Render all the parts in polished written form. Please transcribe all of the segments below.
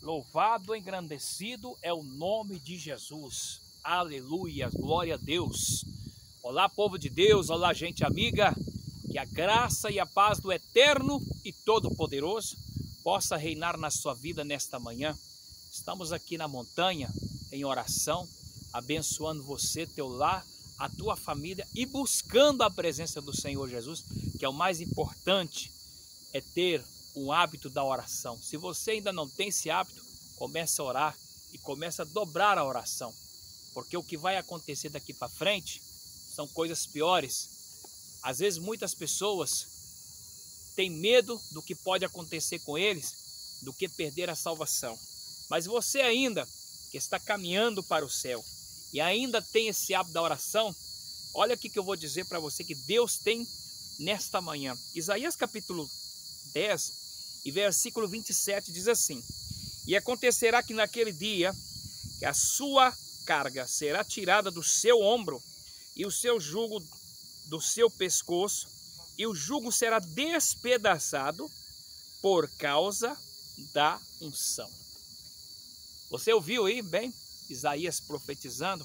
Louvado, engrandecido é o nome de Jesus. Aleluia, glória a Deus. Olá, povo de Deus, olá, gente amiga. Que a graça e a paz do Eterno e Todo-Poderoso possa reinar na sua vida nesta manhã. Estamos aqui na montanha em oração, abençoando você, teu lar, a tua família e buscando a presença do Senhor Jesus, que é o mais importante, é ter um hábito da oração. Se você ainda não tem esse hábito, comece a orar e comece a dobrar a oração, porque o que vai acontecer daqui para frente são coisas piores. Às vezes muitas pessoas têm medo do que pode acontecer com eles, do que perder a salvação. Mas você ainda que está caminhando para o céu e ainda tem esse hábito da oração, olha aqui que eu vou dizer para você que Deus tem nesta manhã. Isaías capítulo 10 e versículo 27 diz assim: E acontecerá que naquele dia que a sua carga será tirada do seu ombro e o seu jugo do seu pescoço, e o jugo será despedaçado por causa da unção. Você ouviu aí bem Isaías profetizando,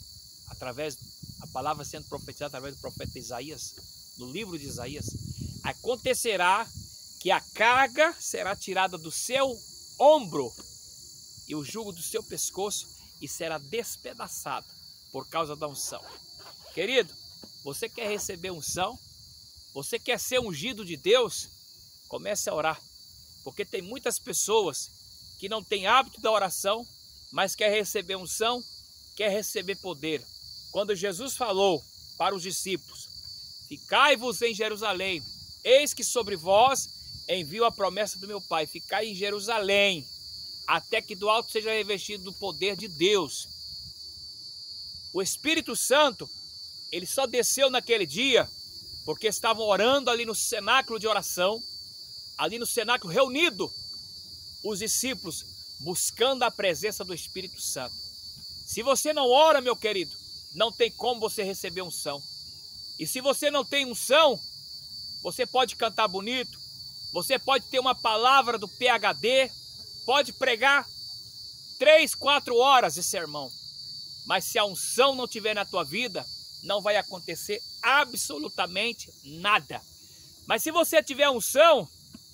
a palavra sendo profetizada através do profeta Isaías, no livro de Isaías. Acontecerá que a carga será tirada do seu ombro e o jugo do seu pescoço e será despedaçado por causa da unção. Querido, você quer receber unção? Você quer ser ungido de Deus? Comece a orar, porque tem muitas pessoas que não têm hábito da oração, mas quer receber unção, quer receber poder. Quando Jesus falou para os discípulos: Ficai-vos em Jerusalém, eis que sobre vós envio a promessa do meu Pai, ficai em Jerusalém, até que do alto seja revestido do poder de Deus. O Espírito Santo, ele só desceu naquele dia porque estavam orando ali no cenáculo de oração, ali no cenáculo reunido, os discípulos buscando a presença do Espírito Santo. Se você não ora, meu querido, não tem como você receber unção. E se você não tem unção, você pode cantar bonito, você pode ter uma palavra do PhD, pode pregar 3, 4 horas de sermão, mas se a unção não estiver na tua vida, não vai acontecer absolutamente nada. Mas se você tiver unção,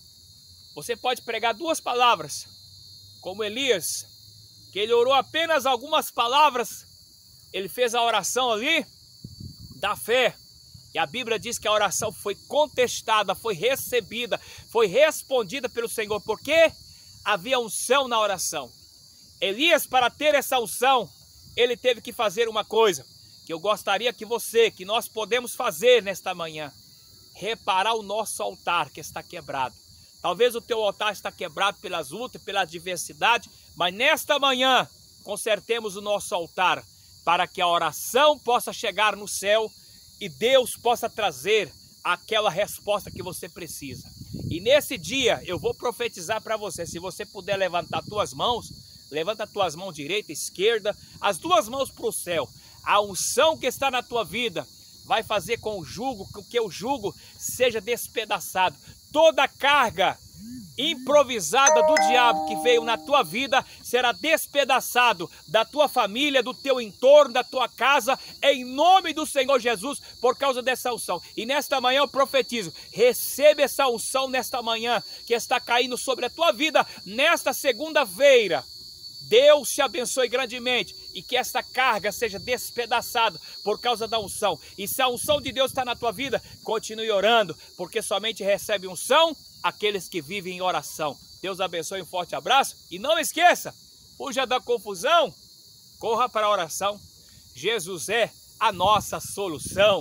você pode pregar 2 palavras, como Elias, que ele orou apenas algumas palavras, ele fez a oração ali da fé. E a Bíblia diz que a oração foi contestada, foi recebida, foi respondida pelo Senhor, porque havia unção na oração. Elias, para ter essa unção, ele teve que fazer uma coisa, que eu gostaria que nós podemos fazer nesta manhã: reparar o nosso altar que está quebrado. Talvez o teu altar está quebrado pelas lutas, pela adversidade, mas nesta manhã consertemos o nosso altar, para que a oração possa chegar no céu e Deus possa trazer aquela resposta que você precisa. E nesse dia eu vou profetizar para você. Se você puder levantar tuas mãos, levanta as tuas mãos direita, esquerda, as 2 mãos para o céu. A unção que está na tua vida vai fazer com que o jugo seja despedaçado. Toda carga improvisada do diabo que veio na tua vida será despedaçado da tua família, do teu entorno, da tua casa, em nome do Senhor Jesus, por causa dessa unção. E nesta manhã eu profetizo: receba essa unção nesta manhã que está caindo sobre a tua vida nesta segunda-feira. Deus te abençoe grandemente e que essa carga seja despedaçada por causa da unção. E se a unção de Deus está na tua vida, continue orando, porque somente recebe unção aqueles que vivem em oração. Deus abençoe, um forte abraço e não esqueça, fuja da confusão, corra para a oração. Jesus é a nossa solução.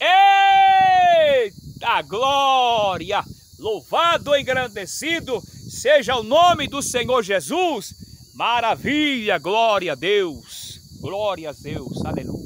Eita glória! Louvado e engrandecido seja o nome do Senhor Jesus. Maravilha, glória a Deus, aleluia.